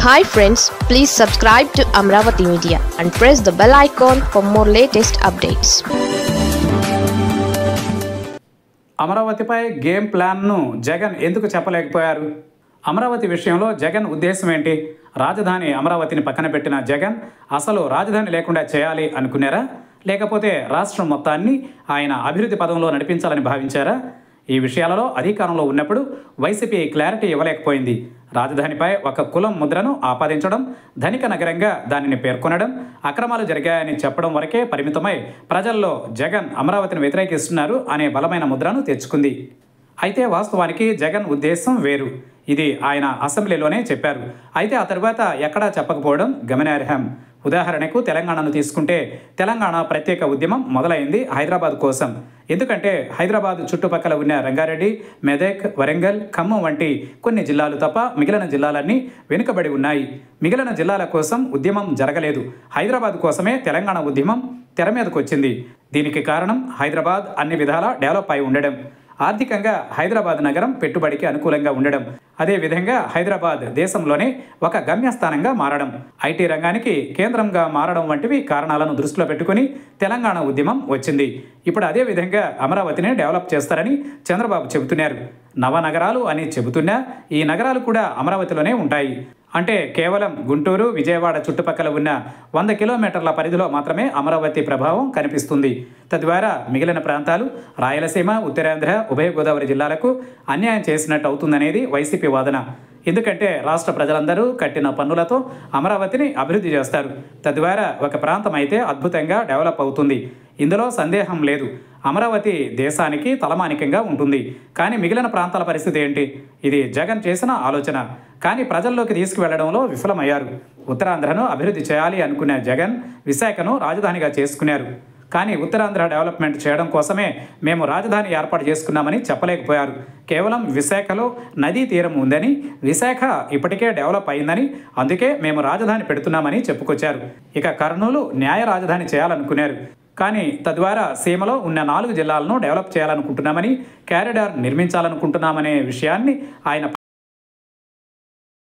Hi friends, please subscribe to Amravati Media and press the bell icon for more latest updates. అమరావతిపై game ప్లాన్ను జగన్ ఎందుకు చెప్పలేకపోయారు? అమరావతి విషయంలో జగన్ ఉద్దేశం ఏంటి? రాజధాని అమరావతిని పక్కన పెట్టిన జగన్ అసలు రాజధాని లేకుండా చేయాలి అనుకున్నారా? లేకపోతే రాష్ట్రం మొత్తాన్ని ఆయన అభివృద్ధి పదంలో నడిపించాలని భావించారా? ఈ విషయాలలో అధికారంలో ఉన్నప్పుడు వైసీపీ క్లారిటీ ఇవ్వలేకపోయింది. రాజధానిపై ఒక కులం ముద్రను ఆపాదించడం, ధనిక నగరంగా దానిని పేర్కొనడం, అక్రమాలు జరిగాయని చెప్పడం వరకే పరిమితమై ప్రజల్లో జగన్ అమరావతిని వ్యతిరేకిస్తున్నారు అనే బలమైన ముద్రను తెచ్చుకుంది. అయితే వాస్తవానికి జగన్ ఉద్దేశం వేరు. ఇది ఆయన అసెంబ్లీలోనే చెప్పారు. అయితే ఆ తర్వాత ఎక్కడా చెప్పకపోవడం గమనార్హం. ఉదాహరణకు తెలంగాణను తీసుకుంటే తెలంగాణ ప్రత్యేక ఉద్యమం మొదలైంది హైదరాబాద్ కోసం. ఎందుకంటే హైదరాబాద్ చుట్టుపక్కల ఉన్న రంగారెడ్డి, మెదక్, వరంగల్, ఖమ్మం వంటి కొన్ని జిల్లాలు తప్ప మిగిలిన జిల్లాలన్నీ వెనుకబడి ఉన్నాయి. మిగిలిన జిల్లాల కోసం ఉద్యమం జరగలేదు. హైదరాబాద్ కోసమే తెలంగాణ ఉద్యమం తెర మీదకు వచ్చింది. దీనికి కారణం హైదరాబాద్ అన్ని విధాలా డెవలప్ అయి ఉండడం, ఆర్థికంగా హైదరాబాద్ నగరం పెట్టుబడికి అనుకూలంగా ఉండడం, అదేవిధంగా హైదరాబాద్ దేశంలోనే ఒక గమ్యస్థానంగా మారడం, ఐటీ రంగానికి కేంద్రంగా మారడం వంటివి కారణాలను దృష్టిలో పెట్టుకుని తెలంగాణ ఉద్యమం వచ్చింది. ఇప్పుడు అదే విధంగా అమరావతిని డెవలప్ చేస్తారని చంద్రబాబు చెబుతున్నారు. నవనగరాలు అని చెబుతున్నా ఈ నగరాలు కూడా అమరావతిలోనే ఉంటాయి. అంటే కేవలం గుంటూరు, విజయవాడ చుట్టుపక్కల ఉన్న 100 కిలోమీటర్ల పరిధిలో మాత్రమే అమరావతి ప్రభావం కనిపిస్తుంది. తద్వారా మిగిలిన ప్రాంతాలు రాయలసీమ, ఉత్తరాంధ్ర, ఉభయ గోదావరి జిల్లాలకు అన్యాయం చేసినట్టు అవుతుందనేది వైసీపీ వాదన. ఎందుకంటే రాష్ట్ర ప్రజలందరూ కట్టిన పన్నులతో అమరావతిని అభివృద్ధి చేస్తారు. తద్వారా ఒక ప్రాంతం అయితే అద్భుతంగా డెవలప్ అవుతుంది. ఇందులో సందేహం లేదు. అమరావతి దేశానికి తలమానికంగా ఉంటుంది. కానీ మిగిలిన ప్రాంతాల పరిస్థితి ఏంటి? ఇది జగన్ చేసిన ఆలోచన. కానీ ప్రజల్లోకి తీసుకువెళ్లడంలో విఫలమయ్యారు. ఉత్తరాంధ్రను అభివృద్ధి చేయాలి అనుకునే జగన్ విశాఖను రాజధానిగా చేసుకున్నారు. కానీ ఉత్తరాంధ్ర డెవలప్మెంట్ చేయడం కోసమే మేము రాజధాని ఏర్పాటు చేసుకున్నామని చెప్పలేకపోయారు. కేవలం విశాఖలో నదీ తీరం ఉందని, విశాఖ ఇప్పటికే డెవలప్ అయిందని, అందుకే మేము రాజధాని పెడుతున్నామని చెప్పుకొచ్చారు. ఇక కర్నూలు న్యాయ రాజధాని చేయాలనుకున్నారు. కానీ తద్వారా సీమలో ఉన్న 4 జిల్లాలను డెవలప్ చేయాలనుకుంటున్నామని, కారిడార్ నిర్మించాలనుకుంటున్నామనే విషయాన్ని ఆయన